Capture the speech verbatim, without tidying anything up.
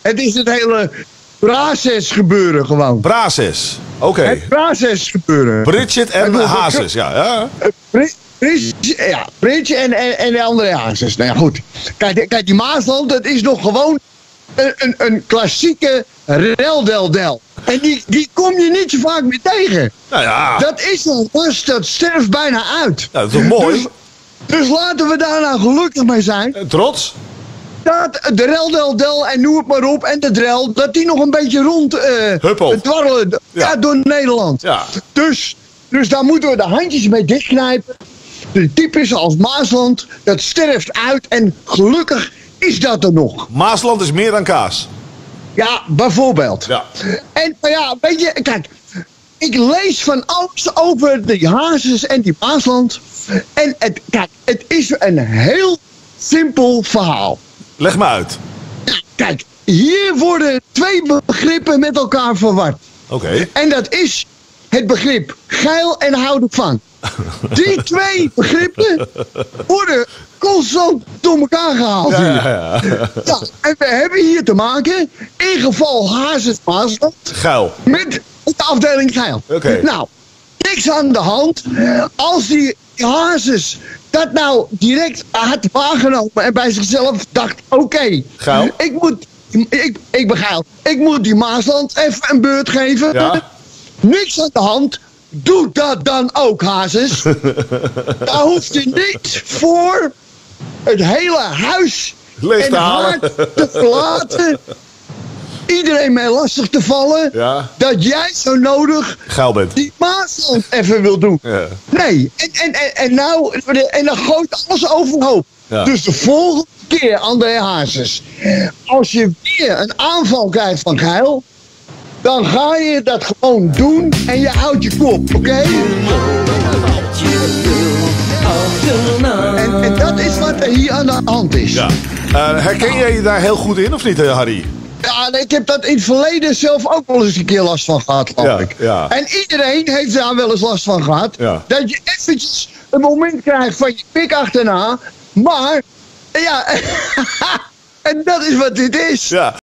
Het is het hele Brazes gebeuren gewoon. Brazes, oké. Okay. Het Brazes gebeuren. Bridget en Hazes, ja. ja. Bridget, ja, Bridget en, en, en de andere Hazes. Nou ja, goed. Kijk, kijk, die Maasland, dat is nog gewoon een, een, een klassieke reldeldel. En die, die kom je niet zo vaak meer tegen. Nou ja. Dat is een lust, dat sterft bijna uit. Nou, dat is toch mooi? Dus, dus laten we daar nou gelukkig mee zijn. En trots? Dat de reldeldel en noem het maar op en de drel, dat die nog een beetje rond uh, dwarrelen ja. Ja, door Nederland. Ja. Dus, dus daar moeten we de handjes mee dichtknijpen. De typische als Maasland, dat sterft uit en gelukkig is dat er nog. Maasland is meer dan kaas. Ja, bijvoorbeeld. Ja. En nou ja, weet je, kijk, ik lees van alles over die Hazes en die Maasland. En het, kijk, het is een heel simpel verhaal. Leg me uit. Ja, kijk, hier worden twee begrippen met elkaar verward. Oké. Okay. En dat is het begrip geil en houden van. Die twee begrippen worden constant door elkaar gehaald hier. Ja, ja, ja. Ja, en we hebben hier te maken, in geval Hazes Maasland, geil. Met de afdeling geil. Okay. Nou, niks aan de hand. Als die Hazes dat nou direct had waargenomen en bij zichzelf dacht, oké, okay, ik moet, ik, ik ben geil, ik moet die Maasland even een beurt geven. Ja. Niks aan de hand. Doe dat dan ook, Hazes. Daar hoeft je niet voor het hele huis Leeg en te halen. te verlaten. Iedereen mee lastig te vallen. Ja. Dat jij zo nodig geil bent. Die Maasland even wil doen. Ja. Nee. En, en, en, en, nou, en dan gooit alles overhoop. Ja. Dus de volgende keer, André Hazes, als je weer een aanval krijgt van geil, dan ga je dat gewoon doen en je houdt je kop, oké? Okay? En, en dat is wat er hier aan de hand is. Ja. Uh, herken jij je daar heel goed in, of niet, Harry? Ja, ik heb dat in het verleden zelf ook wel eens een keer last van gehad, geloof ja, ik. Ja. En iedereen heeft daar wel eens last van gehad. Ja. Dat je eventjes een moment krijgt van je pik achterna. Maar, ja, en dat is wat dit is. Ja.